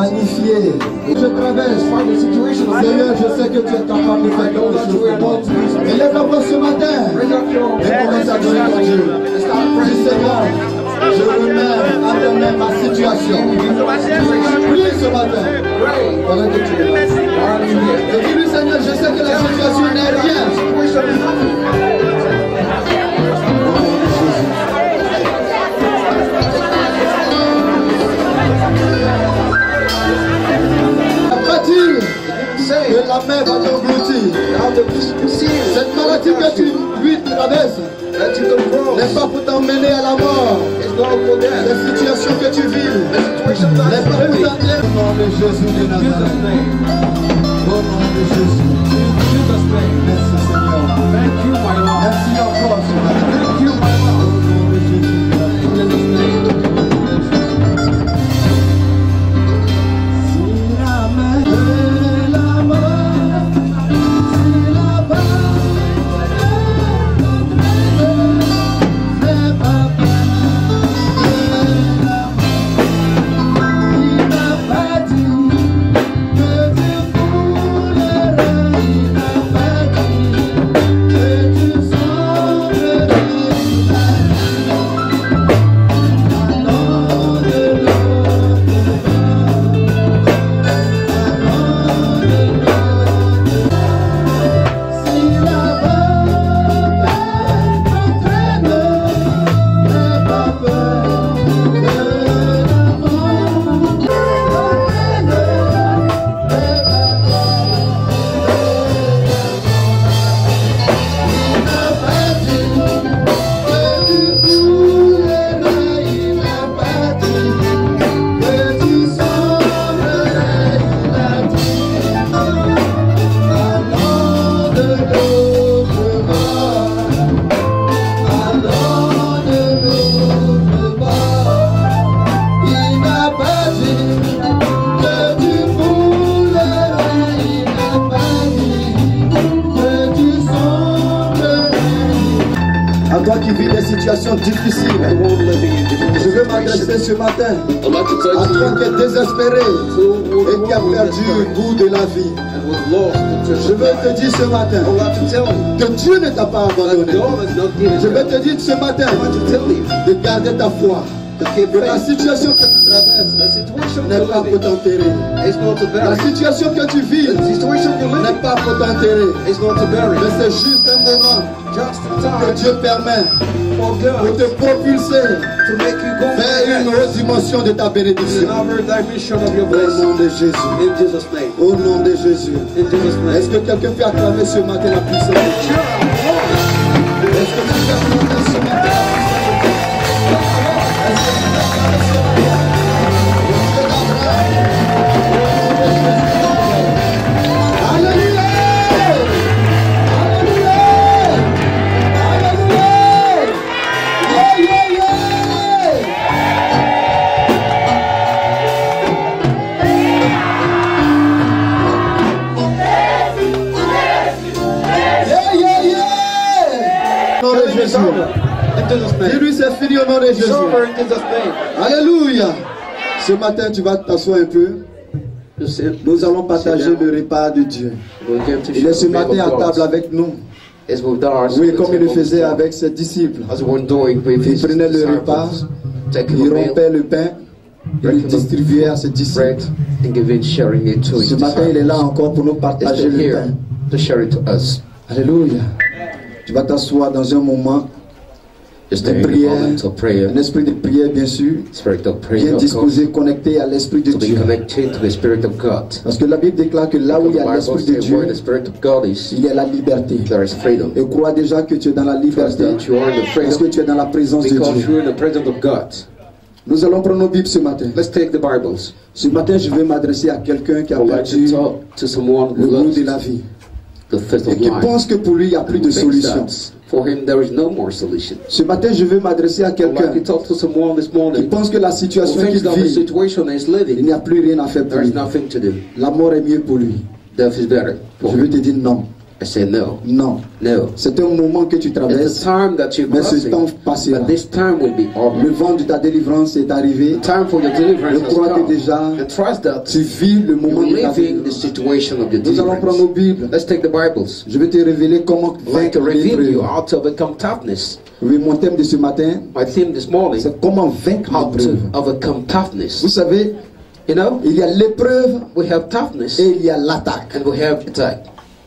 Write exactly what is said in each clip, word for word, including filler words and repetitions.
magnifié. Je traverse. Seigneur, je sais que tu es capable de faire quelque chose de bon. Élève la voix ce matin et commence à donner ton Dieu. Dis Seigneur, je remets à ta main ma situation. Prie ce matin. Pendant que tu es là. Et dis-lui Seigneur, je sais que la situation n'est rien. Que la mer va t'engloutir. Cette maladie que tu lui traverses n'est pas pour t'emmener à la mort. Les situations que tu vis n'est pas pour t'emmener. Au nom de Jésus de Nazareth. Au nom de Jésus. Merci Seigneur. Merci encore Seigneur. Au nom de Jésus de Nazareth. Difficile. Je veux m'adresser ce matin à toi qui es désespéré et qui a perdu le goût de la vie. Je veux te dire ce matin que Dieu ne t'a pas abandonné. Je veux te dire ce matin de garder ta foi. Que la situation que tu traverses n'est pas pour t'enterrer. La situation que tu vis n'est pas pour t'enterrer. Mais c'est juste un moment que Dieu permet pour te propulser vers une autre dimension de ta bénédiction. Au nom de Jésus. Au nom de Jésus. Est-ce que quelqu'un peut acclamer ce matin la puissance de Dieu? Est-ce que tu peux acclamer ce matin la puissance de Dieu? Dis-lui c'est fini au nom de Jésus. Alléluia. Ce matin tu vas t'asseoir un peu. Nous allons partager le repas de Dieu. Il est ce matin à table avec nous. Oui, comme il le faisait avec ses disciples. Il prenait le repas, il rompait le pain, il le distribuait à ses disciples. Ce matin il est là encore pour nous partager le pain. Alléluia. Tu vas t'asseoir dans un moment de prière, un esprit de prière bien sûr, bien disposé, connecté à l'esprit de Dieu. Parce que la Bible déclare que là où il y a l'esprit de Dieu, il y a la liberté. Et crois déjà que tu es dans la liberté, parce que tu es dans la présence de Dieu. Nous allons prendre nos Bibles ce matin. Ce matin, je vais m'adresser à quelqu'un qui a perdu le goût de la vie. Et qui pense que pour lui il n'y a plus de solution. For him, there is no more solution. Ce matin, je veux m'adresser à quelqu'un qui pense que la situation qu'il vit, il n'y a plus rien à faire pour lui. La mort est mieux pour lui. Death is better. Je veux te dire non. I say no. Non. No. C'est un moment que tu traverses. It's the time that you're mais ce crossing, temps passera. but this time will be over. Le vent de ta délivrance est arrivé. The time for your deliverance Je has crois que come. déjà And trust that tu vis le moment you're de ta living the délivrance. situation of your Nous allons prendre nos deliverance. Bibles. Let's take the Bibles. Je vais te révéler comment I'd like to vaincre reveal you l'épreuve. how to overcome toughness. Oui, mon thème de ce matin, My theme this morning, c'est comment vaincre how to l'épreuve. overcome Vous toughness. savez, You know, il y a l'épreuve we have toughness et il y a l'attaque. and we have attack.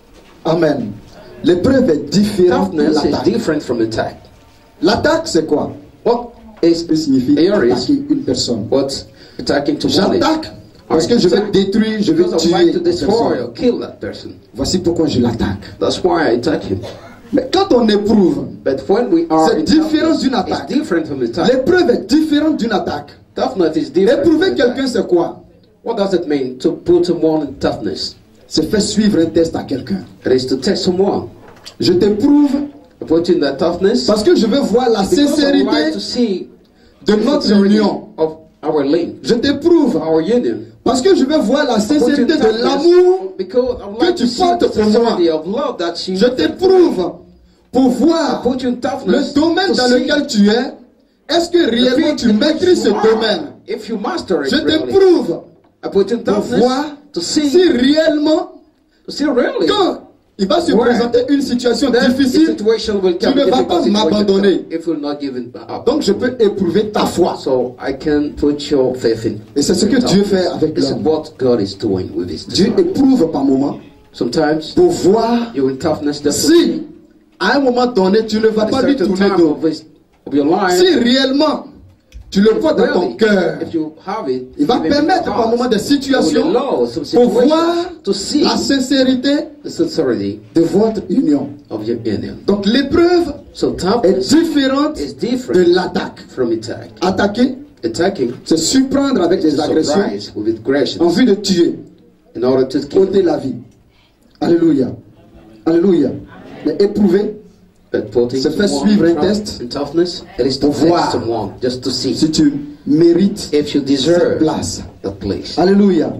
Amen. L'épreuve est différente de Toughness is l'attaque. different from attack. L'attaque, c'est quoi? What is Ça signifie Here is attaquer une personne. what's attacking to one is? J'attaque parce que je vais détruire, je vais Because I tuer would like to la destroy personne. or kill that person. Voici pourquoi je l'attaque. That's why I attack him. Mais quand on éprouve, But when we are c'est in différent toughness, d'une it's attaque. different from attack. L'épreuve est différente d'une attaque. Toughness is different. Éprouver from quelqu'un, attack. c'est quoi? What does it mean to put someone in toughness? C'est faire suivre un test à quelqu'un. It is to test someone. Je t'éprouve I put in that toughness parce que je veux voir la because I would like sincérité to see de the notre sincerity union. of our link, Je t'éprouve our union. parce que je veux voir la I put in sincérité de toughness l'amour. because I would que like tu to see portes the pour moi. sincerity of love that you. Je t'éprouve pour I voir put you in le toughness domaine to dans see lequel tu es. Est-ce que the réellement field tu in which maîtrises ce you are. domaine? If you master it, Je really. t'éprouve I put you in pour toughness voir to see, si réellement, to see really. quand il va se Where présenter une situation Then the difficile, situation will tu come, ne vas difficult pas situation m'abandonner. come if you'll not give it up. donc je peux éprouver ta foi. So I can put your faith in. Et c'est ce que Dieu fait avec This is l'homme. what God is doing with His Dieu disciples. éprouve par moment Sometimes pour voir you're in toughness just to si see à un moment donné tu ne vas at a pas lui certain tourner time dos. of, his, of your life. Si réellement tu le portes dans ton Really, cœur, if you have it, il va even in permettre your par heart, moment des it will situations allow some pour situations voir to see la sincérité the sincerity de votre union. of your union. Donc l'épreuve So est toughness différente is de different l'attaque. from attack. Attaquer, Attacking c'est surprendre avec des is agressions surprise with aggressions en vue de tuer, in order to kill. ôter la vie. Alléluia. Alléluia. Mais éprouver, But putting se fait someone suivre un in test in toughness, it is to pour voir test someone just to see si tu mérites if you cette deserve place. that place. Alléluia.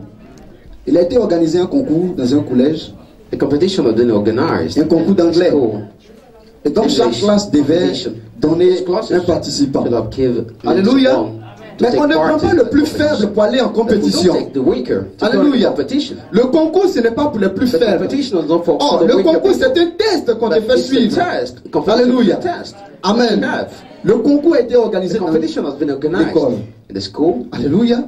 Il a été organisé un concours dans un collège, The competition has been organized. un concours d'anglais. School. Et donc chaque English classe devait competition. donner Each classes un participant. should have given Alléluia. someone to Mais take on ne part prend pas in le the plus competition. faible pour aller en But we don't compétition. take the weaker to go in Alléluia. competition. Le concours, ce n'est pas pour les plus The faibles. competition is not for, for Oh, the le weaker concours, people. c'est un test qu'on te But fait it's a suivre. test. Competition Alléluia. is a test. Amen. We have. Le concours a été The organisé dans competition has been organized l'école. in the school, Alléluia.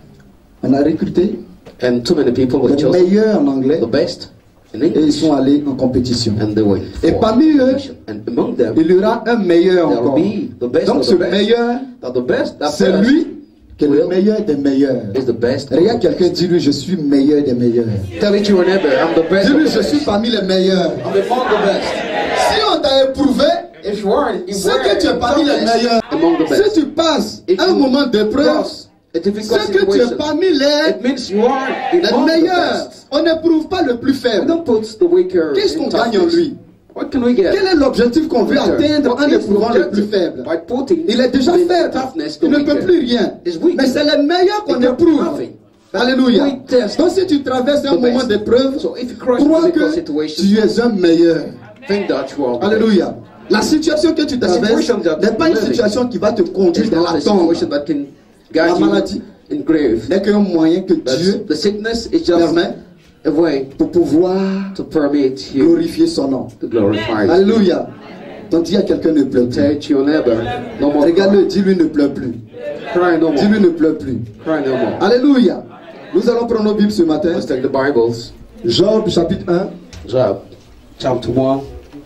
On a recruté and too many people were les chosen, meilleurs en anglais the best in et ils English, sont allés en compétition. and they went Et for parmi eux, competition. And among them, il y aura un meilleur there will encore. be the best Donc of ce the best. meilleur, That the best, that c'est best lui qui est le will meilleur des meilleurs. is the best. of Regarde the quelqu'un, best. dis-lui, je suis meilleur des meilleurs. Tell it to your neighbor, I'm the best. Dis-lui, of the je suis best. parmi les meilleurs. I'm among the best. Si on t'a éprouvé, If you are, if c'est we're que tu es parmi les toughness, meilleurs. among the best. Si tu passes If un you moment d'épreuve, cross a difficult c'est que tu es situation, parmi les, it means you are les among the meilleurs. best. On n'éprouve pas le plus We faible. don't put the weaker Qu'est-ce in qu'on gagne en toughness. lui? What can we get? Quel est l'objectif qu'on veut atteindre en What is éprouvant le plus objective? faible? By putting Il est déjà the faible. toughness, the Il ne peut weaker plus rien. is weak. Mais c'est les meilleurs qu'on They can éprouve. nothing. Alléluia. We test Donc si tu traverses un the moment best. d'épreuve, So if you cross crois difficult que situations, tu es un meilleur. think that you are the Alléluia. La situation que tu traverses situation that n'est pas une you're living situation qui va te best. conduire It's dans not la a tombe. situation that can La guide maladie you in grave. n'est qu'un moyen que But Dieu the sickness is just permet a way pour pouvoir to permit you glorifier son nom. to glorify you. Alléluia. Donc dis à quelqu'un ne pleure plus. Say to your neighbor, no more Regarde-le, dis-lui ne pleure plus. cry no more. Dis-lui ne pleure plus. Cry no more. Alléluia. Nous allons prendre nos Bibles ce matin. Let's take the Bibles. Job chapitre un. Job chapter one.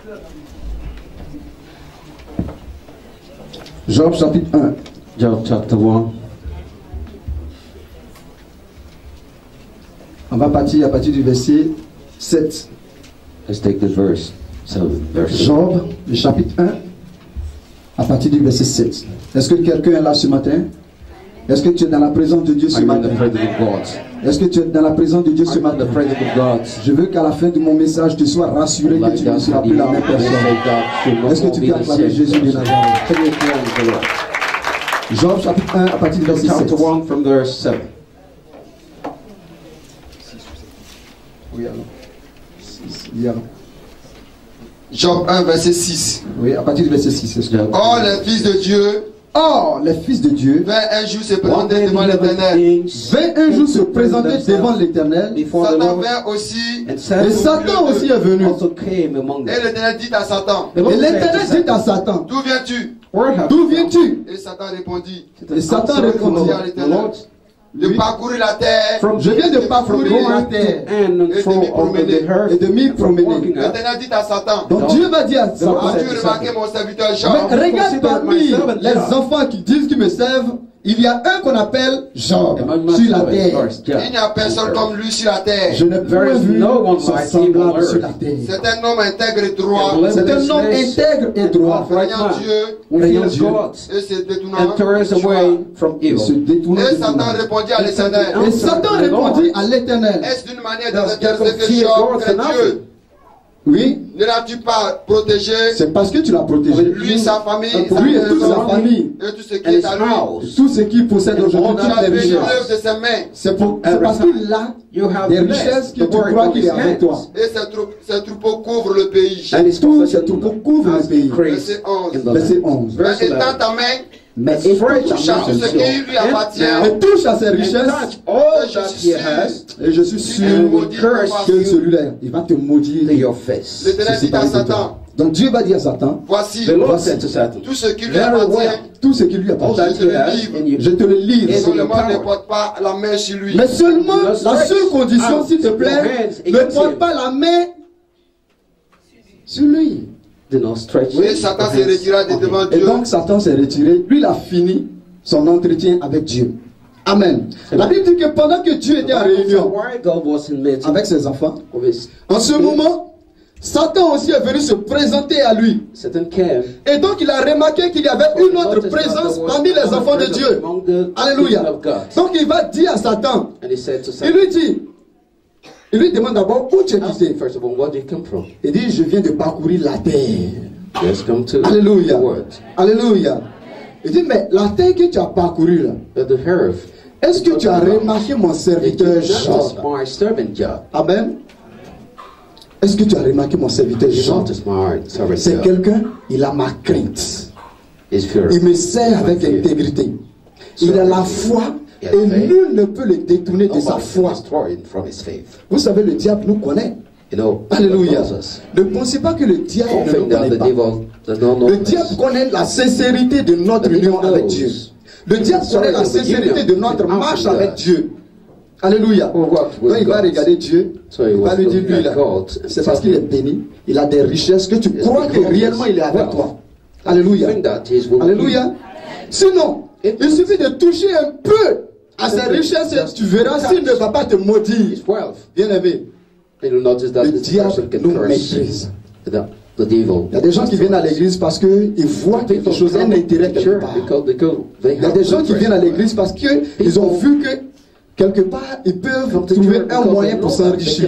Job chapitre un. Job chapter one. On va partir à partir du verset sept. Let's take the verse. Seven, verse Job, le chapitre un, à partir du verset sept. Est-ce que quelqu'un est là ce matin? Est-ce que tu es dans la présence de Dieu ce I'm in matin? the presence of God. Est-ce que tu es dans la présence de Dieu ce I'm in matin? the presence of God. Je veux qu'à la fin de mon message, tu sois rassuré que Like tu ne that, seras plus la même personne. Est-ce que tu peux acclamer Jésus de Nazareth? Job chapitre un, à partir du verset sept. Chapter one from verse seven. Oui, alors. Six, oui, alors. Job un, verset six. Oui, à partir du verset six. Or, les fils de Dieu, Or, les fils de Dieu, vingt un jour se présenter devant l'Éternel. vingt un jours se présenter devant l'Éternel. Satan vint aussi. Et Satan aussi est venu. Et l'Éternel dit à Satan. Et l'Éternel dit à Satan. D'où viens-tu? D'où viens-tu? Et Satan répondit. Et Satan répondit à l'Éternel. De parcourir la terre. Je viens de parcourir la terre et de m'y promener. Et de m'y promener. L'Éternel dit à Satan. Donc Dieu va dire à Satan. As-tu remarqué mon serviteur Job? Mais regarde parmi les enfants qui disent qu'ils me servent, il y a un qu'on appelle Job sur la terre. Il n'y a personne comme lui sur la terre. Je n'ai pas vu son semblable sur la terre. C'est un homme intègre et droit. C'est un homme intègre et droit. Croyant Dieu Croyant Dieu. Et se détournant. Il se détourne. Et Satan répondit à l'Éternel. Et Satan répondit à l'Éternel. Est-ce d'une manière de s'intéresser que Job est Dieu? Oui. Ne l'as-tu pas protégé? C'est parce que tu l'as protégé. Lui, sa famille, lui et toute sa famille. Et tout ce qui est à lui. Tout ce qu'il possède aujourd'hui, Tu toutes as les béni l'œuvre richesses. de ses mains. C'est pour, c'est parce qu'il a des richesses que tu crois qu'il est avec toi. Et ses troupeaux, ses troupeaux couvrent le pays. Tous ces troupeaux couvrent le pays. Verset onze. Verset onze. Mais étends ta main. Mais Et touche à tout ce qui lui appartient. Et touche à ses richesses. Et je suis sûr. Et je suis sûr que celui-là, il va te maudire. L'Éternel dit à Satan. Donc Dieu va dire à Satan. Voici. Voici tout ce qui lui appartient. Tout ce qui lui appartient. Je te le livre. Je te le livre. Et seulement ne porte pas la main sur lui. Mais seulement, la seule condition, s'il te plaît, ne porte pas la main sur lui. Oui, Satan s'est retiré de devant Dieu. Et donc Satan s'est retiré. Lui, il a fini son entretien avec Dieu. Amen. La Bible dit que pendant que Dieu était en réunion avec ses enfants, en ce moment, Satan aussi est venu se présenter à lui. Et donc il a remarqué qu'il y avait une autre présence parmi les enfants de Dieu. Alléluia. Donc il va dire à Satan, il lui dit, il lui demande d'abord où tu es quitté. Il dit, je viens de parcourir la terre. Alléluia. Alléluia. Il dit, mais la terre que tu as parcourue là, est-ce que tu as remarqué mon serviteur Job? Amen. Est-ce que tu as remarqué mon serviteur Job? C'est quelqu'un, il a ma crainte. Il me sert avec intégrité. Il a la foi. Et nul ne peut le détourner de sa foi. Vous savez, le diable nous connaît. Alléluia. Ne pensez pas que le diable ne nous connaît pas. Le diable connaît la sincérité de notre union avec Dieu. Le diable connaît la sincérité de notre marche avec Dieu. Alléluia. Donc il va regarder Dieu. Il va lui dire, lui là, c'est parce qu'il est béni. Il a des richesses que tu crois que réellement il est avec toi. Alléluia. Alléluia. Sinon, il suffit de toucher un peu à ses richesses et tu verras s'il ne va pas te maudire. Bien aimé. Le diable nous méprise. Il y a des gens qui viennent à l'église parce qu'ils voient quelque chose, un intérêt quelque part. Il y a des gens qui viennent à l'église parce qu'ils ont vu que quelque part ils peuvent trouver un moyen pour s'enrichir.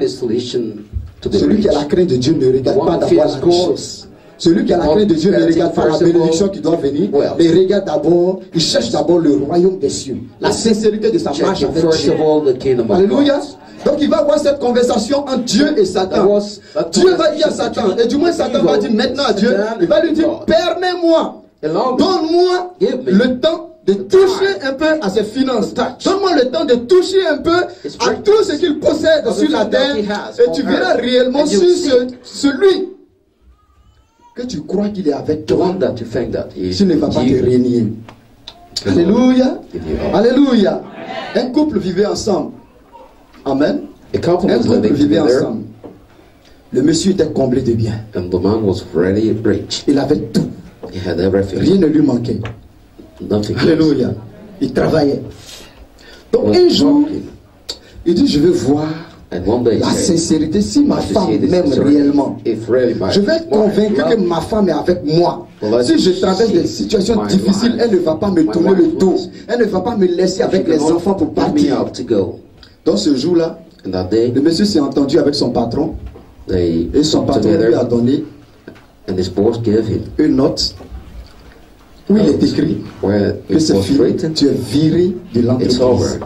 Celui qui a la crainte de Dieu ne regarde pas d'avoir la richesse. Celui qui a la crainte de Dieu ne regarde pas la bénédiction qui doit venir, mais il regarde d'abord, il cherche d'abord le royaume des cieux, la sincérité de sa marche avec Dieu. Alléluia. Donc il va avoir cette conversation entre Dieu et Satan. Dieu va dire à Satan, et du moins Satan va dire maintenant à Dieu, il va lui dire, permets-moi, donne-moi le temps de toucher un peu à ses finances. Donne-moi le temps de toucher un peu à tout ce qu'il possède sur la terre, et tu verras réellement sur ce, celui que tu crois qu'il est avec toi, tu ne vas pas te régner. Alléluia. Alléluia. Un couple vivait ensemble. Amen. Un couple vivait ensemble. Le monsieur était comblé de biens. Il avait tout. Rien ne lui manquait. Alléluia. Il travaillait. Donc un jour, il dit, je vais voir la sincérité, si ma femme m'aime réellement, je vais être convaincu que ma femme est avec moi. Si je traverse des situations difficiles, elle ne va pas me tourner le dos. Elle ne va pas me laisser avec les enfants pour partir. Dans ce jour-là, le monsieur s'est entendu avec son patron. Et son patron lui a donné une note où il est écrit que c'est fini, tu es viré de l'entreprise.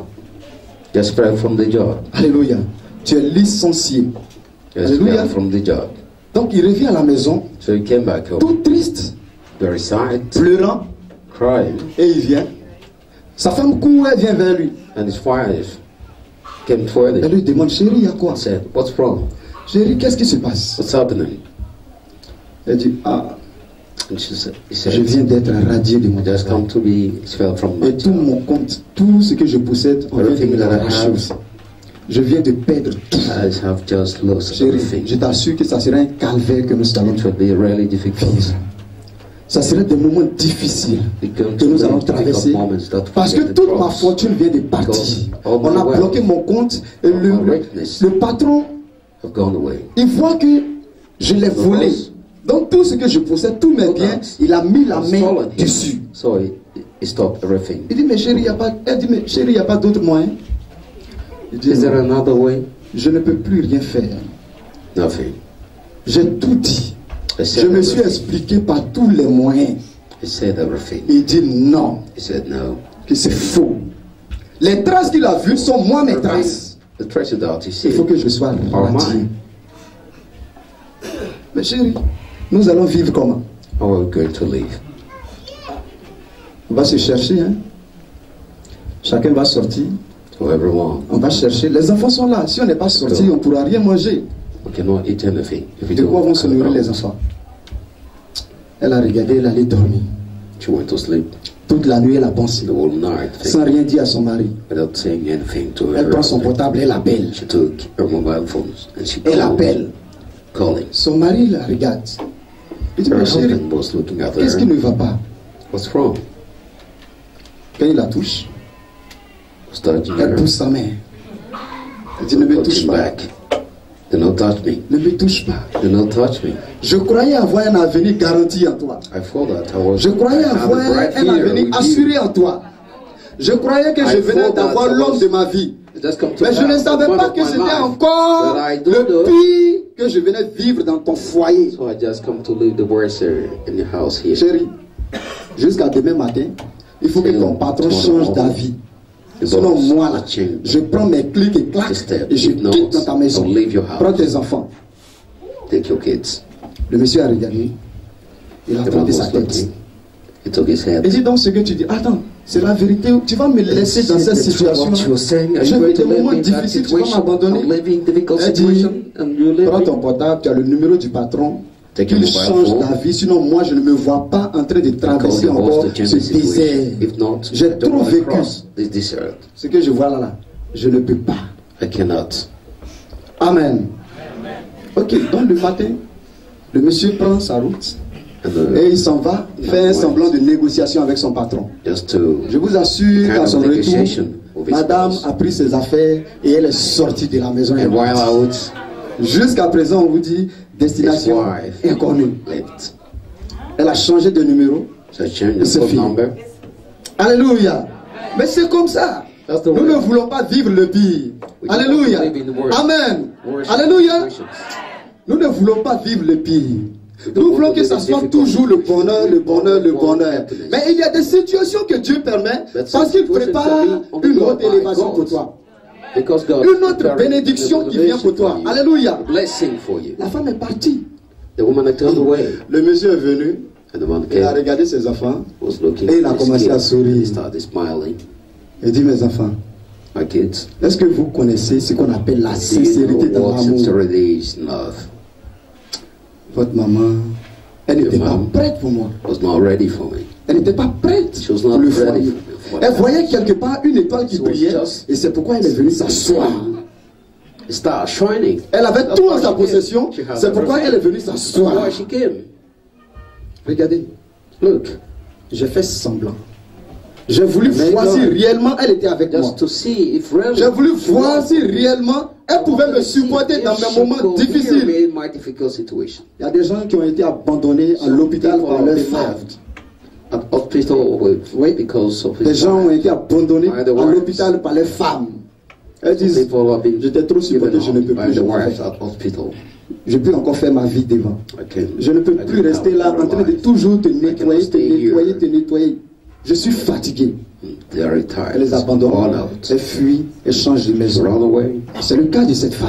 Alléluia. Tu es licencié. Alléluia. Donc il revient à la maison, So he came back home, tout triste, very sad, pleurant, crying, et il vient. Sa femme court, elle vient vers lui. and his wife came toward Elle him lui demande, chérie, il y a quoi? and said, "What's wrong? Chérie, qu'est-ce qui se passe? What's happening?" Elle dit, ah, And she said, he je said, viens d'être radié de mon "I just come travail. to be expelled from my Et tout job. mon compte, tout ce que je possède, on vient de Everything me that I l'arracher have. aussi. Je viens de perdre tout. I have just lost Chérie, everything. je t'assure que ça sera un calvaire que nous allons It will be really difficult. vivre. Ça sera des moments difficiles It's going que to nous be allons difficult traverser. moments that Parce we que get toute ma across. fortune vient de partir. Because all On my a wealth, bloqué mon compte et all le, my le, richness le patron, have gone away. il voit que je l'ai volé. Donc tout ce que je possède, tous mes biens, il a mis la main Stolen him. dessus. So he, he stopped everything. Il dit, mais chérie, il n'y a pas, elle dit, mais chérie, il n'y a pas d'autre moyen. Il dit, Is there non, another way? je ne peux plus rien faire. Nothing. J'ai tout dit. I Je said me suis everything. expliqué par tous les moyens. He said everything. Il dit non, He said no. que c'est faux. Les traces qu'il a vues sont moi mes traces. The traces that he Il faut said que je sois are radié. mine. Mais chérie, nous allons vivre comment? How are we going to live? On va se chercher, hein? Chacun va sortir. So everyone, On va chercher. Les enfants sont là. Si on n'est pas sorti, on ne pourra rien manger. we cannot eat anything if we De quoi don't vont se come nourrir les out. enfants? Elle a regardé, elle allait dormir. She went to sleep Toute la nuit, elle a pensé. the whole night Sans rien dire à son mari. without saying anything to Elle her prend son husband. portable, elle appelle. She took her mobile phones and she Elle called, appelle. calling. Son mari la regarde. Il dit, Her mais chérie, husband was looking at qu'est-ce qui her. ne va pas? What's wrong? Quand il la touche, Was touching elle her. pousse sa main. Elle dit, ne me touche Looking pas. back. Do not touch me. Ne me touche pas. Do not touch me. Je croyais avoir un avenir garanti en toi. I thought that I was. Je croyais I had avoir a bright un future avenir with assuré you. en toi. Je croyais que I je venais thought that d'avoir I l'homme was- de ma vie. It just come to Mais je ne pass, savais the one pas of que my c'était life, encore that I don't le know. pire que je venais vivre dans ton foyer. So I just come to live the worst area in the house here. Chérie, jusqu'à demain matin, il faut que ton patron change d'avis. Sinon, moi, là, je prends mes clics et claques et je quitte dans ta maison. Prends tes enfants. Take your kids. Le monsieur a regardé. Il a The man tendu sa was tête. looking. He took his head. Et dit donc ce que tu dis. Attends, c'est la vérité. Tu vas me laisser dans cette situation. What you were saying? Are Je you vis going des to let moments me in that difficiles. Tu vas situation? m'abandonner. I'm living difficult Elle dit, situation and you leave prends me? ton portable, tu as le numéro du patron. Take your Qu'il mobile change phone. d'avis. Sinon, moi, je ne me vois pas en train de Because traverser he wants encore to change ce the situation. désert. If not, J'ai I don't trop want to vécu. cross this desert. Ce que je vois là, là, je ne peux pas. I cannot. Amen. Ok, donc le matin, le monsieur prend sa route And, uh, et il s'en va faire un semblant de négociation avec son patron. just to Je vous assure kind qu'à of son retour, negotiation with his madame boss. a pris ses affaires et elle est sortie de la maison. And while out, Jusqu'à présent, on vous dit his destination wife inconnue. left. Elle a changé de numéro. So I changed C'est the phone fini. number. Alléluia. Mais c'est comme ça. That's the Nous way. ne voulons pas vivre le pire. We don't Alléluia. want to live in the worst- Amen. worst Alléluia. situations. Nous ne voulons pas vivre le pire. We don't Nous want voulons to que live ça in soit difficult toujours le bonheur, le bonheur, le We want bonheur. happiness. Mais il y a des situations que Dieu permet But parce qu'il situations prépare can be only une God autre by élévation God. pour toi. Because God Une autre prepared bénédiction a qui vient pour toi. for you. Alléluia. A blessing for you. La femme est partie. The woman had turned away. Le monsieur est venu, And the man il a came, regardé ses enfants, was looking et il a at his commencé à kids. sourire. He started smiling. il dit mes enfants, My kids, est-ce que vous connaissez ce qu'on appelle la do you sincérité know dans what l'amour? sincerity is in love? Votre maman, elle n'était Your pas mom prête pour moi. was not ready for me. Elle n'était pas prête She was pour not le ready foyer. for Elle me. voyait quelque part une étoile qui She was brillait just- et c'est pourquoi elle est venue s'asseoir. It started shining. Elle avait That's tout en why sa she came. possession, She had c'est pourquoi everything. elle est venue That's s'asseoir. why she came. Regardez, Look, j'ai fait semblant. J'ai voulu Mais voir non. si réellement elle était avec moi. just to see if really J'ai voulu voir si réellement elle pouvait me supporter dans mes moments difficiles. in my difficult situation. Il y a des gens qui ont été abandonnés à l'hôpital par leur femme. At hospital with, Oui. because of Des his gens ont été abandonnés By the à wives. l'hôpital par les femmes. Elles disent, people have been j'étais trop supporté, given je ne peux by plus. the Je, peux wives faire. at hospital. Je peux encore faire ma vie devant. I can, Je ne peux I plus can rester have là a en train de life. toujours te I cannot nettoyer, te stay nettoyer, here. te nettoyer. Je suis fatigué. They are tired. Elle les abandonne, Worn out. elle fuit, elle change de maison. Run away. C'est le cas de cette femme.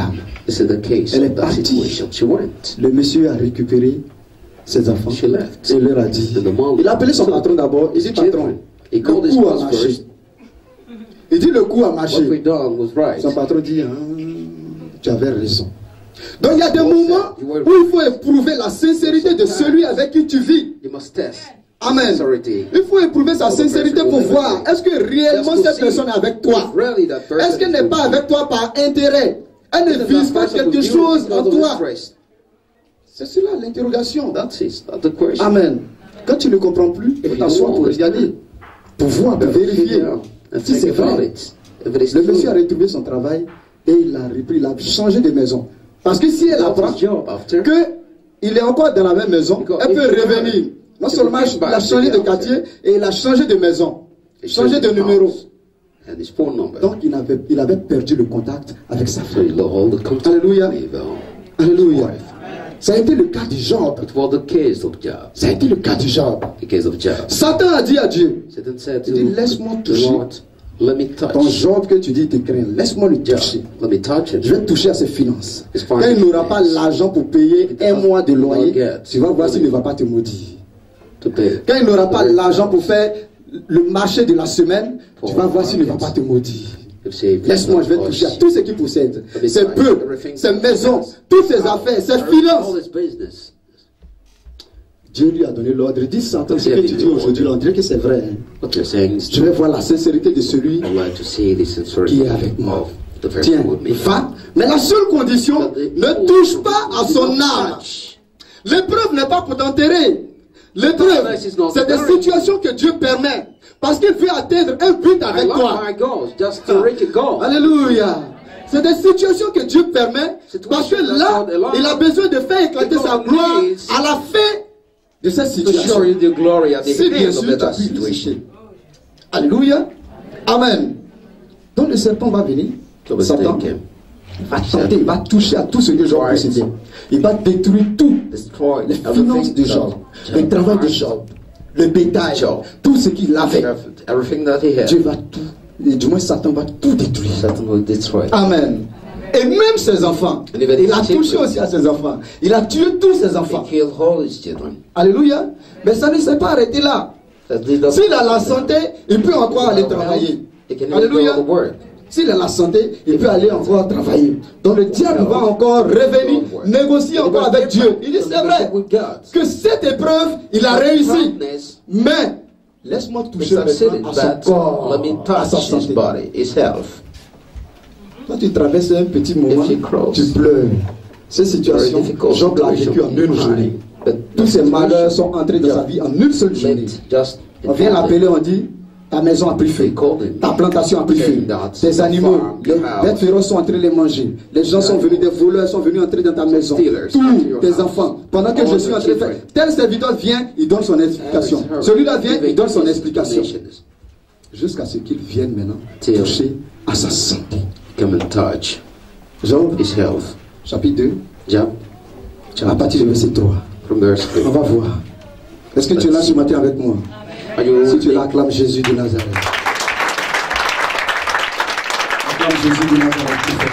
This is the case Elle est of that partie. situation. She went. Le monsieur a récupéré ses enfants. She left. Et leur a dit. And the mom Il a appelé son patron d'abord. Il dit patron, He le called his coup a boss marché. first. Il dit le coup a What we marché. done was right. Son patron dit ah, tu avais raison. Donc il y a des moments où il faut éprouver la sincérité de celui avec qui tu vis. You must test. Amen. Sincerity. Il faut éprouver sa sincérité pour voir est-ce que réellement cette personne est avec toi. Really that person Est-ce qu'elle n'est pas avec toi par intérêt? Elle ne vise pas quelque chose en toi. C'est cela l'interrogation. That's it. That's the question. Amen. Quand tu ne comprends plus, il faut t'asseoir pour regarder, pour voir, pour vérifier. Si c'est vrai. Le monsieur a retrouvé son travail et il a repris, il a changé de maison. Parce que si elle apprend qu'il est encore dans la même maison, elle peut revenir. Non seulement il a changé de quartier et il a changé de maison, changé de numéro. Donc il avait, il avait perdu le contact avec sa femme. Alléluia. Alléluia. Ça a été le cas de Job. Ça a été le cas de Job. Satan a dit à Dieu, il dit laisse-moi toucher ton Job que tu dis te crains. Laisse-moi le toucher. Je vais toucher à ses finances. Quand il n'aura pas l'argent pour payer un mois de loyer, tu vas voir s'il ne va pas te maudire. Quand il n'aura pas l'argent pour faire le marché de la semaine, tu vas voir s'il ne va pas te maudire. Laisse-moi, je vais toucher à tout ce qu'il possède. Ses bœufs, ses maisons, toutes ses affaires, ses finances. Dieu lui a donné l'ordre. Dis Satan, ce que tu dis aujourd'hui, on dirait que c'est vrai. Je vais voir la sincérité de celui qui est avec moi. Tiens, va. Mais la seule condition, ne touche pas à son âge. L'épreuve n'est pas pour t'enterrer. L'épreuve, c'est des situations que Dieu permet. Parce qu'il veut atteindre un but avec toi. Alléluia. C'est des situations que Dieu permet. Parce que là, il a besoin de faire éclater sa gloire à la fin de cette situation. Si bien sûr, tu as pu résister. Alléluia. Amen. Donc le serpent va venir. Satan va tenter, il va toucher à tout ce que Job possédait. Il va détruire tout. Les finances de Job, le travail de Job, le bétail, tout ce qu'il avait. Dieu va tout, et du moins Satan va tout détruire. Amen. Et même ses enfants. Il a touché aussi à ses enfants. Il a tué tous ses enfants. Alléluia. Mais ça ne s'est pas arrêté là. S'il a la santé, il peut encore aller travailler. Alléluia. S'il a la santé, il peut aller encore travailler. Donc le diable va encore revenir, négocier encore avec Dieu. Il dit c'est vrai que cette épreuve, il a réussi. Mais laisse-moi toucher maintenant à son corps, à sa santé. Quand tu traverses un petit moment, tu pleures. Cette situation, Job l'a vécu en une journée. Tous ces malheurs sont entrés dans sa vie en une seule journée. On vient l'appeler, on dit ta maison a pris feu, ta plantation a pris feu, tes animaux, les bêtes féroces sont entrés les manger, les gens sont venus, des voleurs sont venus entrer dans ta maison, tous tes enfants. Pendant que je suis en train de faire, tel serviteur vient, il donne son explication. Celui-là vient, il donne son explication. Jusqu'à ce qu'il vienne maintenant toucher à sa santé. Job, chapitre deux, à partir du verset trois. On va voir. Est-ce que tu es là ce matin avec moi? Si tu l'acclames Jésus de Nazareth. Acclame Jésus de Nazareth.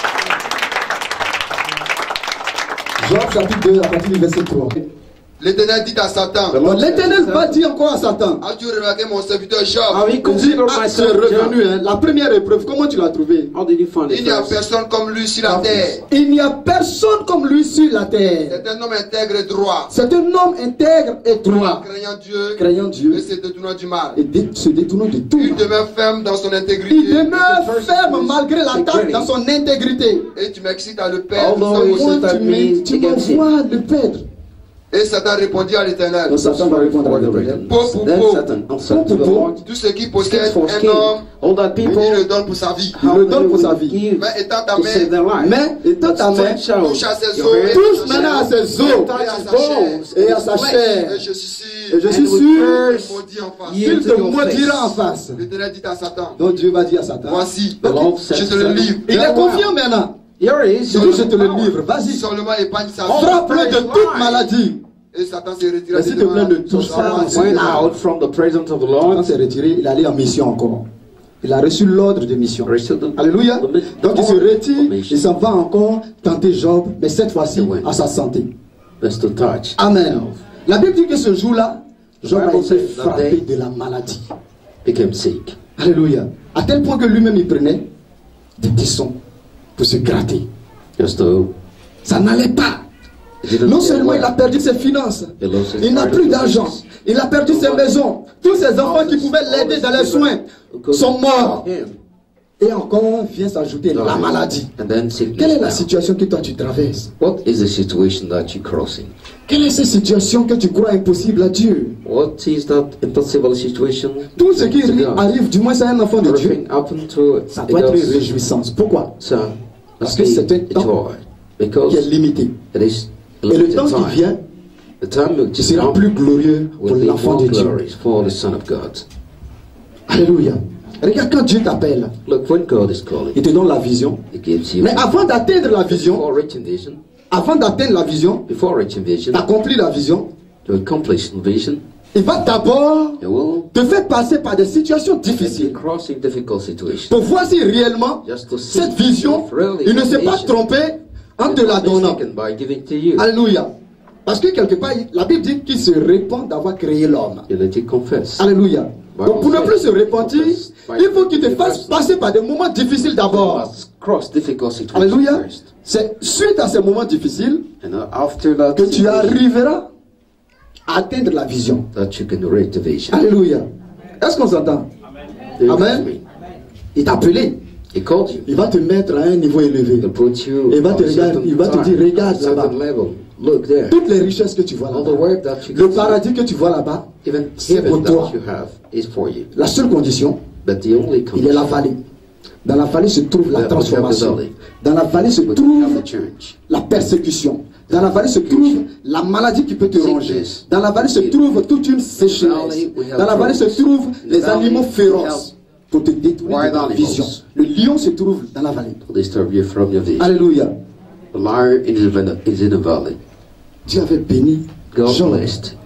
Job chapitre deux, à partir du verset trois. L'Éternel dit à Satan. L'Éternel va dire encore à Satan. As-tu remarqué mon serviteur Job? Ah oui, comme dit, ah, c'est revenu. Hein. La première épreuve, comment tu l'as trouvé? Il n'y a personne comme lui sur la terre. Il n'y a personne comme lui sur la terre. C'est un homme intègre et droit. C'est un homme intègre et droit. Craignant Dieu. Craignant Dieu. Et se détournant du mal. Et dé se détournant de tout. Il demeure ferme dans son intégrité. Il demeure ferme malgré l'attaque dans son intégrité. Et tu m'excites à le perdre. Tu m'envoies le perdre. Et Satan répondit à l'Éternel. Donc Satan va répondre à l'Éternel. Peau pour peau. Tout ce qui possède un homme, il le donne pour sa vie. Il le donne pour sa vie. Mais étant ta main, mais étant ta main, touche à ses os, touche maintenant à ses os et à sa chair. Et je suis sûr, et je suis sûr qu'il te maudira en face. L'Éternel dit à Satan. Donc Dieu va dire à Satan. Voici, je te le livre. Il est confiant maintenant. Il dit je te le livre. Vas-y. Seulement épargne sa vie. Frappe-le de toute maladie. Et Satan s'est retiré. S'il te plaît, ne touche pas. Went out from the presence of the Lord. Quand s'est retiré, il allait en mission encore. Il a reçu l'ordre de mission. Alléluia. Donc il se retire, il s'en va encore tenter Job, mais cette fois-ci à sa santé. Amen. La Bible dit que ce jour-là, Job a été frappé de la maladie. Alléluia. À tel point que lui-même il prenait des tissons pour se gratter. Ça n'allait pas. Non seulement il a perdu ses finances, il n'a plus d'argent, il a perdu ses maisons, tous ses enfants qui pouvaient l'aider dans les soins sont morts. Et encore vient s'ajouter la maladie. Quelle est la situation que toi tu traverses? Quelle est cette situation que tu crois impossible à Dieu? Tout ce qui arrive, du moins c'est un enfant de Dieu, ça doit être une réjouissance. Pourquoi? Parce que c'est un temps qui est limité. Et le temps qui vient sera plus glorieux pour l'enfant de Dieu. Alléluia. Regarde, quand Dieu t'appelle, il te donne la vision. Mais avant d'atteindre la vision, avant d'atteindre la vision, d'accomplir la vision, il va d'abord te faire passer par des situations difficiles pour voir si réellement cette vision, il ne s'est pas trompé en te la donnant. Alléluia. Parce que quelque part, la Bible dit qu'il se répand d'avoir créé l'homme. Alléluia. Donc pour ne plus se repentir, il faut qu'il te fasse passer par des moments difficiles d'abord. Alléluia. C'est suite à ces moments difficiles que tu arriveras à atteindre la vision. Alléluia. Est-ce qu'on s'entend? Amen. Il t'a appelé. Il va te mettre à un niveau élevé. Il va te, regarder, il va te dire, regarde là-bas. Toutes les richesses que tu vois là-bas, le paradis que tu vois là-bas, c'est pour toi. La seule condition, il est la vallée. Dans la vallée se trouve la transformation. Dans la vallée se trouve la persécution. Dans la vallée se trouve la maladie qui peut te ronger. Dans la vallée se trouve toute une sécheresse. Dans la vallée se trouvent les animaux féroces pour te détruire de ta vision. Le lion se trouve dans la vallée. Alléluia. Dieu avait béni Job.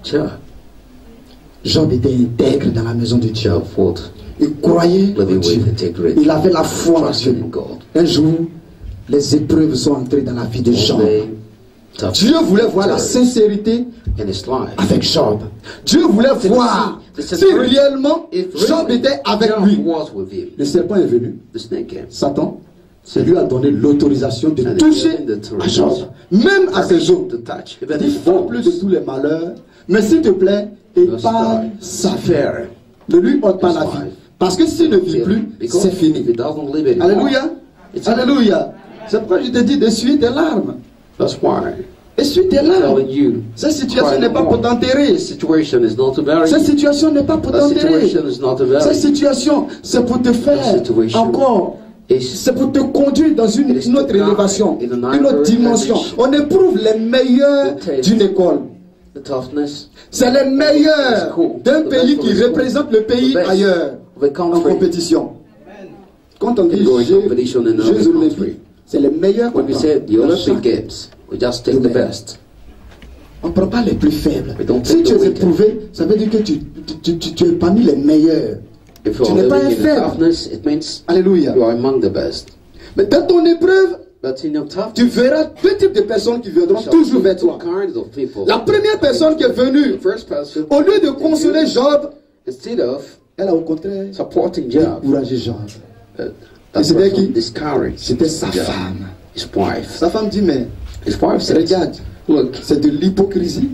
Job était intègre dans la maison de Dieu. Il croyait en Dieu. Il avait la foi en Dieu. Un jour, les épreuves sont entrées dans la vie de Job. Dieu voulait voir la sincérité avec Job. Dieu voulait voir si réellement Job était avec lui. Le serpent est venu. Satan, c'est lui a donné l'autorisation de toucher à Job, même à ses os. Il faut plus de tous les malheurs, mais s'il te plaît, épargne sa vie. Ne lui ôte pas la vie. Parce que s'il ne vit plus, c'est fini. Alléluia. Alléluia. C'est pourquoi je te dis d'essuyer tes larmes. Essuie tes larmes. Cette situation n'est pas pour t'enterrer. Cette situation n'est pas pour t'enterrer. Cette situation, c'est pour te faire encore. C'est pour te conduire dans une, une autre élévation, une autre dimension. On éprouve les meilleurs d'une école. C'est les meilleurs d'un pays qui représente le pays ailleurs en compétition. Quand on dit Jeux olympiques, c'est les meilleurs. When we say the Olympic Games, we just take the best. On ne prend pas les plus faibles. Si tu es éprouvé, ça veut dire que tu, tu, tu, tu es parmi les meilleurs. If tu n'es pas un faible. Alléluia. You are among the best. Mais dans ton épreuve, tu verras deux types de personnes qui viendront toujours vers toi. La première personne qui est venue, au lieu de consoler Job, elle a au contraire découragé Job. C'était qui? C'était sa femme. Sa femme dit, mais regarde, c'est de l'hypocrisie.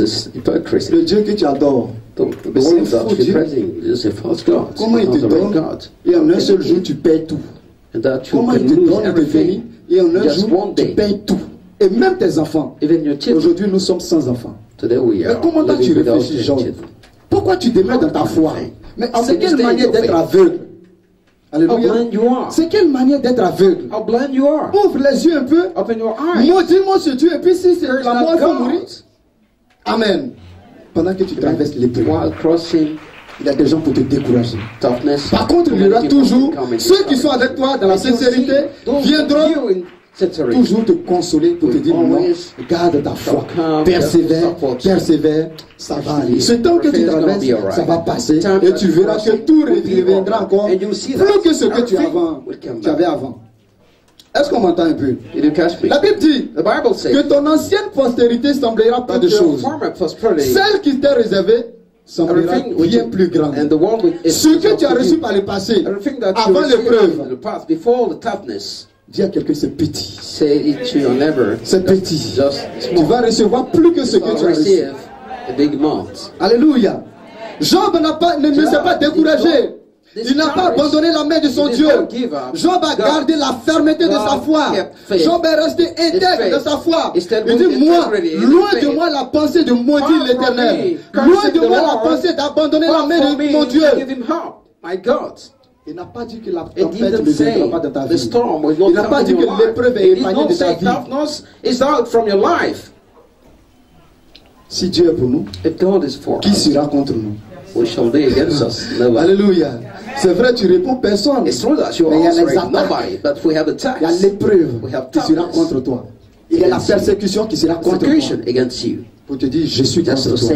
Le Dieu que tu adores, c'est un faux Dieu. Comment il te donne? Et en un seul jour, tu payes tout. Comment il te donne de venir? Et en un jour, tu payes tout. Et même tes enfants. Aujourd'hui, nous sommes sans enfants. Mais comment toi tu réfléchis, Jean? Pourquoi tu demeures dans ta foi? Mais c'est quelle manière d'être aveugle? Alléluia. C'est quelle manière d'être aveugle? Ouvre les yeux un peu. Maudis-moi ce Dieu. Et puis si c'est la mort, il faut mourir. Amen. Pendant que tu traverses l'épreuve, il y a des gens pour te décourager. Par contre, il y aura toujours ceux qui sont avec toi dans la sincérité viendront toujours te consoler pour te dire non, garde ta foi, persévère, persévère, ça va aller. Ce temps que tu traverses, ça va passer et tu verras que tout reviendra encore plus que ce que tu, avant, tu avais avant. Est-ce qu'on m'entend un peu? La Bible dit que ton ancienne postérité semblera pas de choses. Celle qui t'est réservée semblera bien plus grande. Ce que tu as reçu par le passé, avant l'épreuve, dis à quelqu'un, c'est petit. C'est petit. Tu vas recevoir plus que ce que tu as reçu. Alléluia. Job n'a pas, ne, ne s'est pas découragé. Il n'a pas abandonné la main de son Dieu. Job a gardé la fermeté de sa foi. Job est resté intègre de sa foi. Il dit, moi, loin de moi la pensée de maudire l'Éternel. Loin de moi la pensée d'abandonner la main de mon Dieu. Il n'a pas dit que la tempête ne viendra pas de ta vie. Il n'a pas dit que l'épreuve est épargnée de ta vie. Si Dieu est pour nous, qui sera contre nous? Alléluia. C'est vrai, tu réponds personne. Mais il y a les attaques. Il y a l'épreuve qui sera contre toi. Il y a la persécution qui sera contre toi. Pour te dire, je suis contre toi.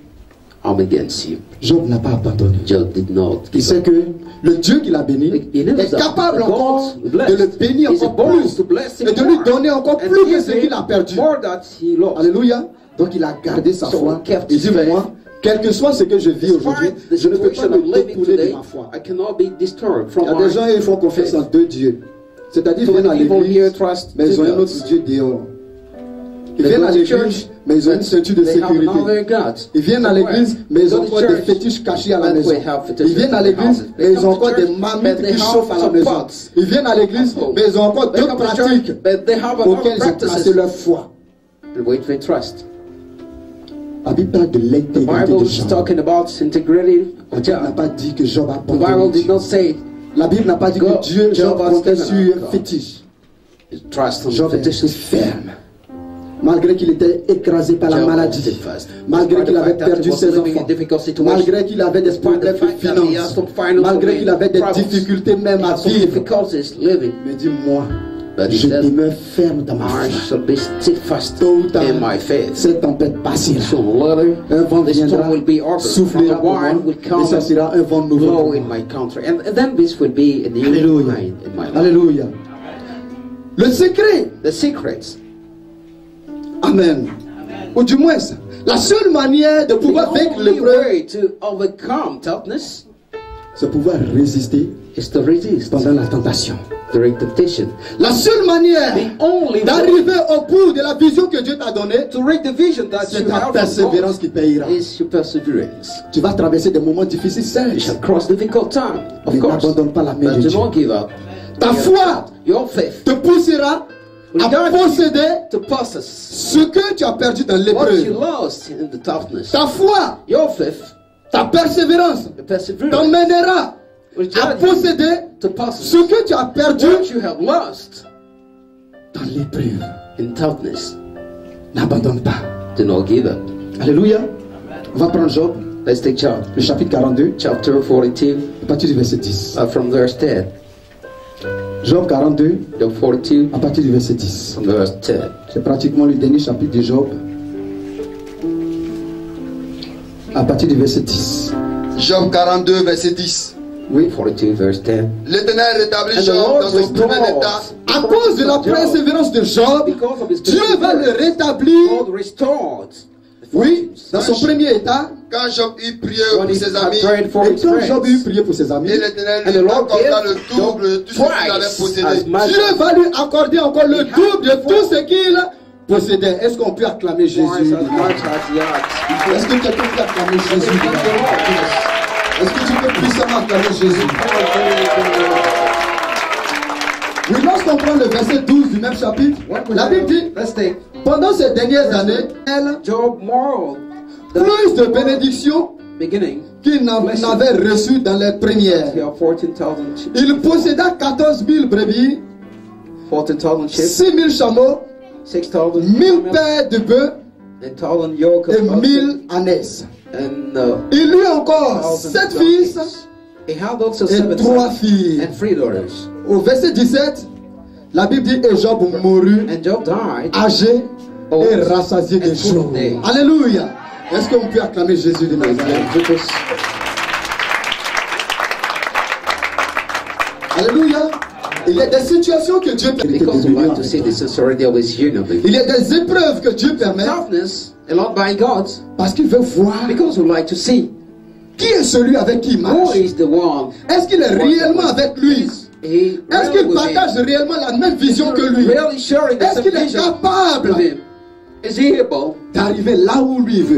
Job n'a pas abandonné. Il sait que le Dieu qui l'a béni est capable encore de le bénir encore plus et de lui donner encore plus que ce qu'il a perdu. Alléluia. Donc il a gardé sa foi. Il dit, moi, quel que soit ce que je vis aujourd'hui, je ne peux pas me détourner de ma foi. Il y a des gens qui font confiance en deux dieux. C'est-à-dire, ils viennent à l'église, mais ils ont un autre Dieu dehors. Ils viennent à l'église, mais ils ont une ceinture de sécurité. Ils viennent à l'église, mais ils ont encore des fétiches cachés à la maison. Ils viennent à l'église, mais ils ont encore des marmites qui chauffent à la maison. Ils viennent à l'église, mais ils ont encore d'autres pratiques auxquelles ils ont placé leur foi. La Bible parle de l'intégrité de Job. La Bible n'a pas dit que Job a abandonné. La Bible n'a pas dit que Dieu, Job comptait sur un fétiche. Job était ferme. Malgré qu'il était écrasé par la maladie, malgré qu'il avait perdu ses enfants, malgré qu'il avait des problèmes de finances, malgré qu'il avait des difficultés même à vivre, mais dis-moi, je demeure ferme dans ma foi. Tôt ou tard, cette tempête passera. Un vent viendra souffler pour moi, et ça sera un vent nouveau. Alléluia. Alléluia. Le secret. The secrets. Amen. Ou du moins, la seule manière de pouvoir vaincre l'épreuve, c'est pouvoir résister pendant la tentation. La seule manière d'arriver au bout de la vision que Dieu t'a donnée, c'est ta persévérance qui payera. Tu vas traverser des moments difficiles, certes. Mais n'abandonne pas la main de Dieu. Ta foi te poussera à posséder ce que tu as perdu dans l'épreuve. Ta foi, ta persévérance t'emmènera à posséder ce que tu as perdu dans l'épreuve. N'abandonne pas. Alléluia. On va prendre Job, le chapitre quarante-deux, à partir du verset dix. Job quarante-deux, à partir du verset dix. C'est pratiquement le dernier chapitre de Job. À partir du verset dix. Job quarante-deux, verset dix. Oui. L'Éternel rétablit Job dans son premier état. À cause de la persévérance de Job, Dieu va le rétablir. Oui, dans son premier état. Quand Job eut prié pour ses amis, et quand Job eut prié pour ses amis, et l'Éternel lui accorda le double de tout ce qu'il avait possédé. Dieu va lui accorder encore le double de tout ce qu'il possédait. Est-ce qu'on peut acclamer Jésus? Est-ce que quelqu'un peut acclamer Jésus? Est-ce que tu peux puissamment acclamer Jésus? Oui, lorsqu'on prend le verset douze du même chapitre, la Bible dit, pendant ces dernières années, elle, plus de bénédictions qu'il n'avait reçues dans les premières. Il posséda quatorze mille brebis, six mille chameaux, mille paires de bœufs et mille ânesses. Il eut encore sept fils et trois filles. Au verset dix-sept, La Bible dit et Job mourut âgé et rassasié des jours. Alléluia. Est-ce qu'on peut acclamer Jésus de Nazareth? Alléluia. Il y a des situations que Dieu permet. Il y a des épreuves que Dieu permet. Parce qu'il veut voir qui est celui avec qui il marche. Est-ce qu'il est réellement avec lui? Est-ce qu'il partage réellement la même vision que lui? Est-ce qu'il est capable d'arriver là où lui veut?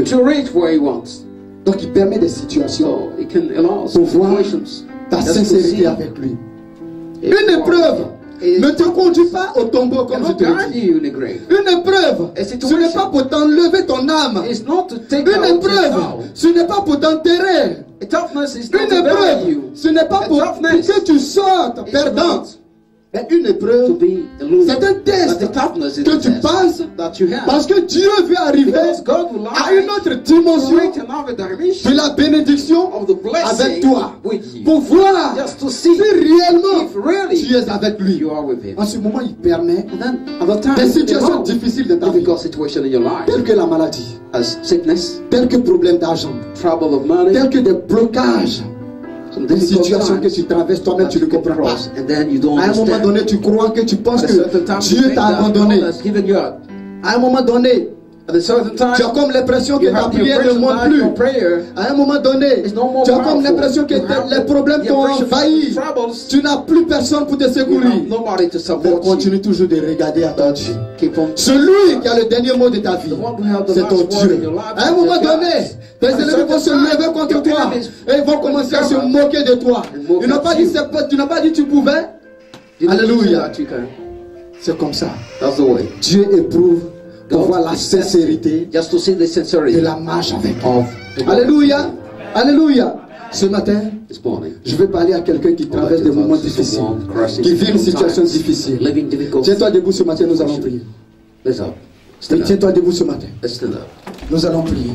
Donc il permet des situations pour voir ta sincérité avec lui. Une épreuve ne te conduit pas au tombeau comme je te l'ai dit. Une épreuve, ce n'est pas pour t'enlever ton âme. Une épreuve, ce n'est pas pour t'enterrer. Une épreuve, ce n'est pas pour que tu sortes perdant. Mais une épreuve, c'est un test que tu passes parce que Dieu veut arriver à une autre dimension de la bénédiction avec toi pour voir si réellement tu es avec lui. En ce moment, il permet des situations difficiles de ta vie, telles que la maladie, telles que problème d'argent, telles que des blocages. Des situations que tu traverses toi-même, tu ne comprends pas. À un moment donné, tu crois que tu penses que Dieu t'a abandonné. À un moment donné, tu as comme l'impression que ta prière ne monte plus. À un moment donné, tu as comme l'impression que les problèmes t'ont envahi. Tu n'as plus personne pour te secourir. Mais continue toujours de regarder à ton Dieu. Celui qui a le dernier mot de ta vie, c'est ton Dieu. À un moment donné, tes ennemis vont se lever contre toi et ils vont commencer à se moquer de toi. Ils n'ont pas dit, tu n'as pas dit tu pouvais. Alléluia. C'est comme ça. Dieu éprouve pour voir la sincérité de la marche avec lui. Alléluia. Alléluia. Ce matin, je vais parler à quelqu'un qui traverse des moments difficiles, qui vit une situation difficile. Tiens-toi debout ce matin, nous allons prier. Tiens-toi debout ce matin. Nous allons prier.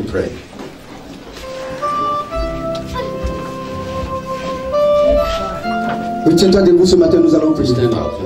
Oui, tiens-toi debout ce matin, nous allons prier.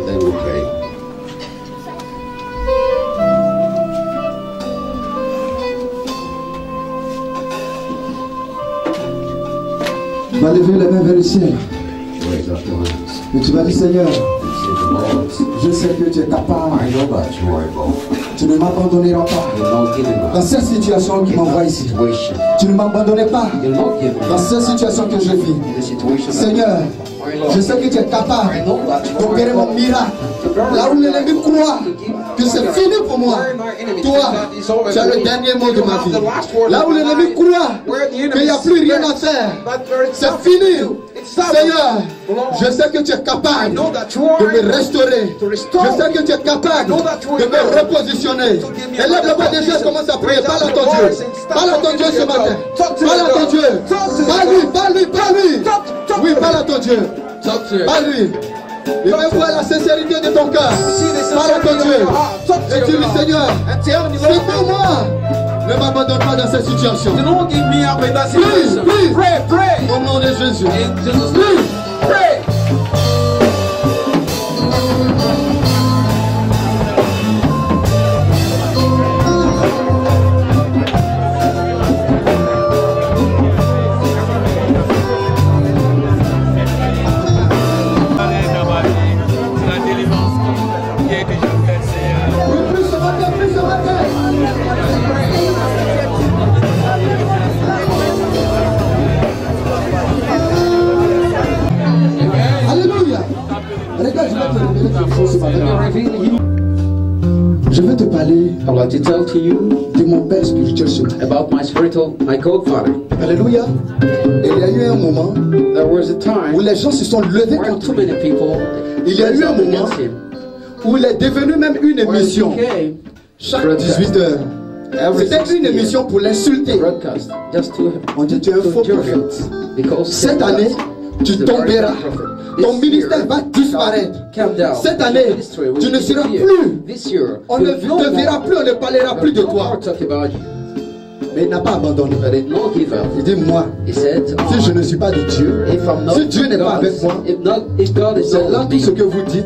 Tu vas lever les mains vers le ciel. Et tu vas dire, Seigneur, je sais que tu es capable. Tu ne m'abandonneras pas. Dans cette situation qui m'envoie ici, tu ne m'abandonneras pas. Dans cette situation que je vis, Seigneur, je sais que tu es capable d'opérer mon miracle. Là où l'ennemi croit que c'est fini pour moi, toi, tu as le dernier mot de ma vie. Là où l'ennemi croit qu'il n'y a plus rien à faire, c'est fini. Seigneur, je sais que tu es capable de me restaurer. Je sais que tu es capable de me repositionner. Et là, le des gens commence à prier. Parle à ton Dieu. Parle à ton Dieu ce matin. Parle à ton Dieu. Parle-lui, parle-lui, parle-lui. Oui, parle à ton Dieu. Parle-lui. Il veut voir la sincérité de ton cœur. Parle à ton Dieu. Et dis-lui, Seigneur, c'est pour moi. Ne m'abandonne pas dans cette situation. Please, please. Pray, pray. Au nom de Jésus. Please, pray. Je vais te parler I would like to tell to you de mon père spirituel ce matin. about my spiritual, my godfather. Alléluia. Et il y a eu un moment There was a time où les gens se sont levés where contre too lui. many people Il y a eu un moment où il est devenu même une where it émission. became Chaque dix-huit heures. C'était une émission pour l'insulter. broadcast just to On dit tu es un faux prophète. because Cette année, tu tomberas. Ton ministère va disparaître. Cette année, tu ne seras plus. On ne te verra plus, on ne parlera plus de toi. Mais il n'a pas abandonné. Il dit, moi, si je ne suis pas de Dieu, si Dieu n'est pas avec moi, c'est là tout ce que vous dites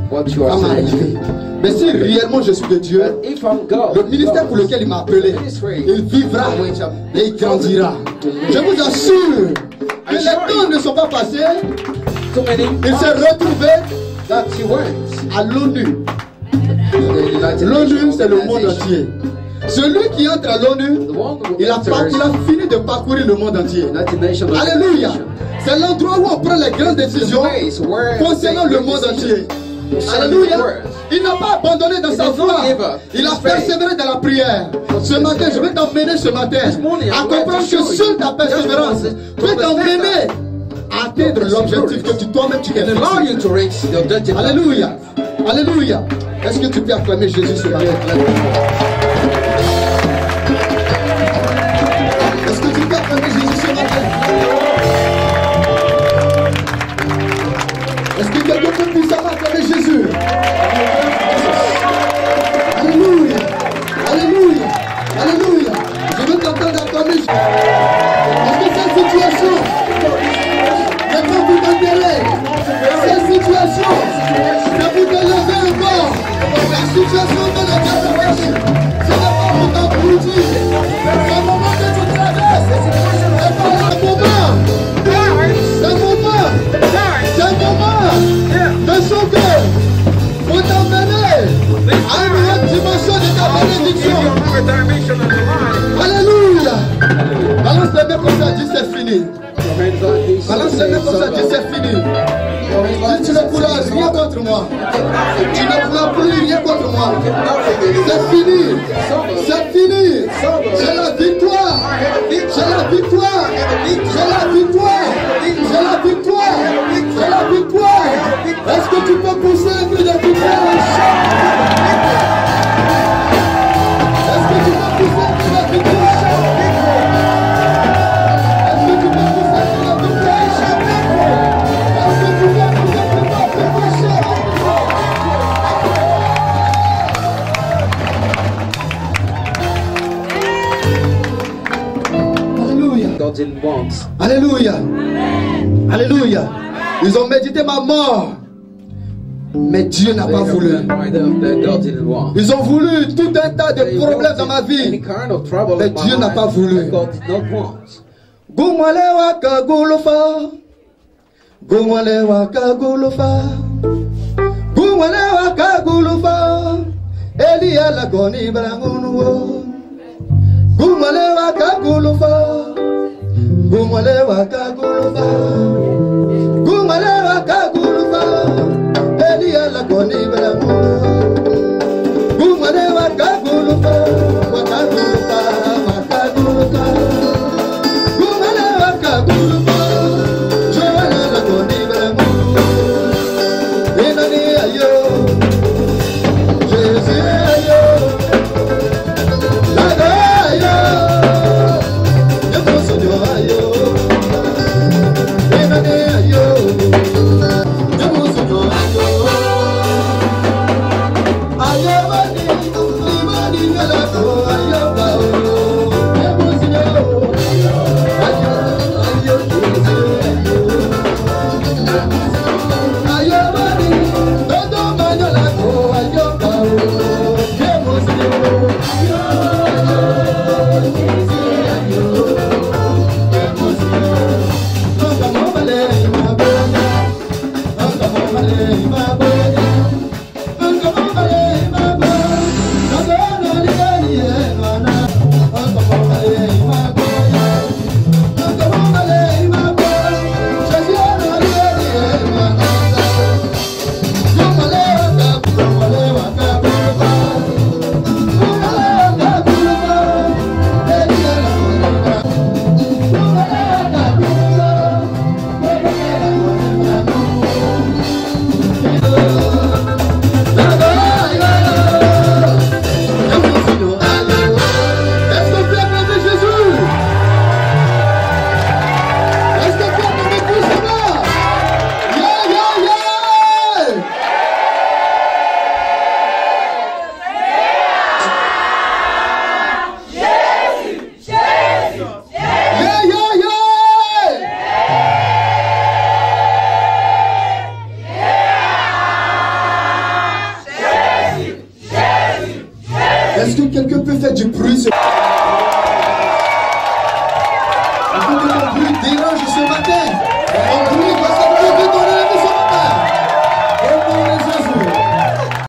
what you are va m'arriver. saying. Mais si réellement je suis de Dieu, But if I'm God, le ministère pour lequel il m'a appelé, il vivra et il grandira. Je vous assure que les temps ne sont pas passés. too many Il s'est retrouvé that he went. à l'ONU. The United L'ONU, Nations c'est le monde Organization. entier. Celui qui entre à l'ONU, The one who il a, pas- enters il a fini de parcourir le monde entier. United Nations Alléluia. Organization. C'est l'endroit où on prend les grandes décisions Place where concernant they le make monde decisions entier. concerning Alléluia. the world. Il n'a pas abandonné dans He sa does not foi. give up. Il a His faith. persévéré dans la prière. Ce matin, je vais t'emmener ce matin This morning, à I'm going comprendre to que show seule you ta persévérance just peut one t'emmener à atteindre l'objectif que tu toi-même tu t'es and allow you fixé. to reach the objective. Alléluia. Alléluia. Est-ce que tu peux acclamer Jésus ce matin? Est-ce que tu peux acclamer Jésus ce matin? Est-ce que quelqu'un peut puissamment acclamer Jésus? Alléluia. Alléluia. Alléluia. Je veux t'entendre acclamer Jésus. Est-ce que cette situation n'est pas pour t'enterrer? Cette situation, c'est pour te lever encore. La situation de la capacité, ce n'est pas pour t'abrutir. C'est un moment que tu traverses. C'est pas un moment. C'est un moment. C'est un moment de sauver pour t'emmener à une autre dimension de ta bénédiction. Alléluia. Balance les mains comme ça, dis c'est fini. Balance les mains comme ça, dis c'est fini. Dis tu ne pourras rien contre moi. Tu ne pourras plus rien contre moi. C'est fini. C'est fini. J'ai la victoire. J'ai la victoire. J'ai la victoire. J'ai la victoire. J'ai la victoire. Est-ce que tu peux pousser un cri de victoire? Est-ce que tu peux pousser un cri de victoire? Est-ce que tu peux pousser un cri de victoire? Est-ce que tu peux pousser un cri de victoire? Alléluia. God didn't want. Alléluia. Alléluia. Ils ont médité ma mort. Mais Dieu n'a pas voulu. God didn't want. Ils ont voulu tout un tas de They problèmes dans ma wanted any vie. kind of trouble Mais in my Dieu n'a life, pas voulu. but God did not want. Gumwale waka gulufa. Gumwale waka gulufa. Gumwale waka gulufa. Elia la goni brangunuo. Gumwale waka gulufa. Gumwale waka gulufa. Gumwale waka gulufa. Elia la goni brangunuo. Gumwale waka gulufa. Waka gulufa. Waka gulufa. Gumwale waka gulufa. Joala la goni brangunuo. Enani ayo. Jésus ayo. Laga ayo. Yesu ayo. Enani Est-ce que quelqu'un peut faire du bruit?